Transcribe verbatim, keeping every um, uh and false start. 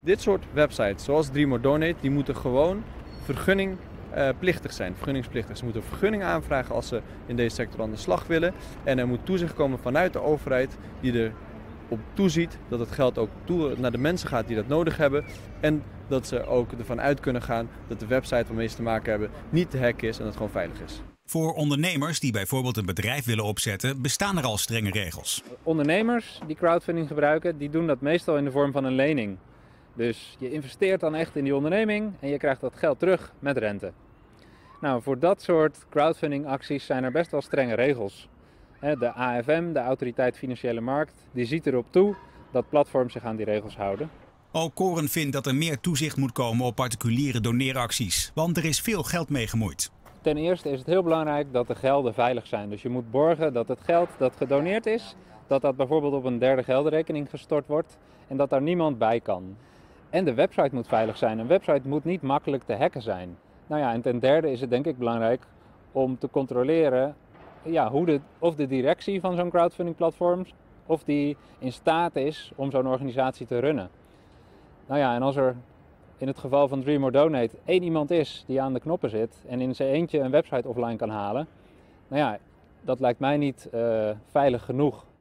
Dit soort websites, zoals Dream or Donate, die moeten gewoon vergunningplichtig zijn. Vergunningsplichtig. Ze moeten een vergunning aanvragen als ze in deze sector aan de slag willen. En er moet toezicht komen vanuit de overheid die erop toeziet dat het geld ook toe naar de mensen gaat die dat nodig hebben. En dat ze ook ervan uit kunnen gaan dat de website waarmee ze te maken hebben niet te hacken is en dat het gewoon veilig is. Voor ondernemers die bijvoorbeeld een bedrijf willen opzetten, bestaan er al strenge regels. Ondernemers die crowdfunding gebruiken, die doen dat meestal in de vorm van een lening. Dus je investeert dan echt in die onderneming en je krijgt dat geld terug met rente. Nou, voor dat soort crowdfunding acties zijn er best wel strenge regels. De A F M, de Autoriteit Financiële Markt, die ziet erop toe dat platforms zich aan die regels houden. Ook Koren vindt dat er meer toezicht moet komen op particuliere doneeracties, want er is veel geld mee gemoeid. Ten eerste is het heel belangrijk dat de gelden veilig zijn. Dus je moet borgen dat het geld dat gedoneerd is, dat dat bijvoorbeeld op een derde geldenrekening gestort wordt en dat daar niemand bij kan. En de website moet veilig zijn. Een website moet niet makkelijk te hacken zijn. Nou ja, en ten derde is het denk ik belangrijk om te controleren ja, hoe de, of de directie van zo'n crowdfunding platform of die in staat is om zo'n organisatie te runnen. Nou ja, en als er in het geval van Dream or Donate één iemand is die aan de knoppen zit en in zijn eentje een website offline kan halen, nou ja, dat lijkt mij niet uh, veilig genoeg.